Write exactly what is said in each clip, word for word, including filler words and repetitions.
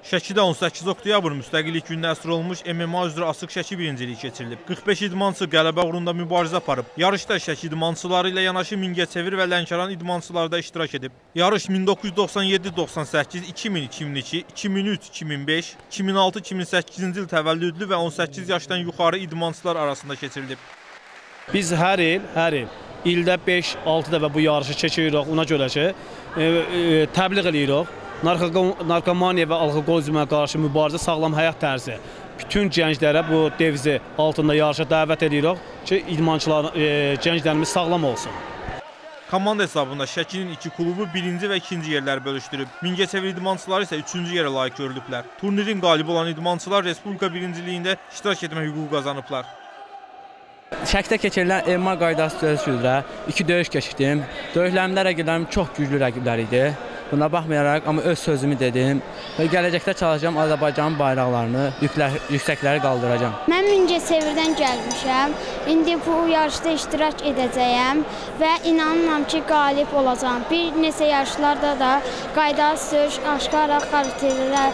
Şəkidə on səkkiz oktyabr müstəqillik gününə əsr olmuş M M A üzrə asıq şəki birinciliyi keçirilib. qırx beş idmançı qələbə uğrunda mübarizə aparıb. Yarışda şəki idmançıları ilə yanaşı Mingəçevir və Lənkəran idmançıları da iştirak edib. Yarış min doqquz yüz doxsan yeddi doxsan səkkiz, iki min, iki min iki, iki min üç, iki min beş, iki min altı, iki min səkkizinci il təvəllüdlü və on səkkiz yaşdan yuxarı idmançılar arasında keçirilib. Biz hər il, hər il ildə beş altı dəfə bu yarışı keçiririk, ona görə ki, e, e, təbliğ edirik. Narkomaniya və alkoqolizmə qarşı mübarizə sağlam həyat tərzi. Bütün gənclərə bu devizi altında yarışa dəvət edirik ki, idmançılar, e, gənclərimiz sağlam olsun. Komanda hesabında Şəkinin iki klubu birinci və ikinci yerləri bölüşdürüb. Mingəçevir idmançıları isə üçüncü yerə layiq görülüblər. Turnirin qalibi olan idmançılar Respublika birinciliyində iştirak etmə hüququ qazanıblar. Şəkidə keçirilən M M A qaydası döyüş üzrə iki döyüş keçirdim. Döyüşlərimdə rəqiblərim çox güclü rəqiblər idi. Buna baxmayaraq, amma öz sözümü dedim və gələcəkdə çalışacağım Azərbaycanın bayraqlarını yüksəkləri qaldıracağam. Mən Mingəçevirdən gəlmişəm. İndi bu yarışda iştirak edəcəyəm və inanıram ki, qalib olacağam. Bir neçə yarışlarda da qaydası döyüş, aşqara xarakterlər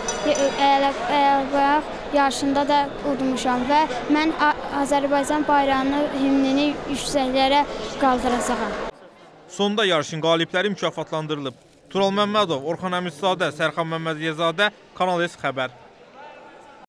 yarışında da udmuşam və mən Azərbaycan bayrağını, himnini yüksəklərə qaldıracağam. Sonda yarışın qalibləri mükafatlandırılıb. Tural Məmmədov, Orxan Əmirzadə, Sərxan Məmmədiyəzadə, Kanal S xəbər.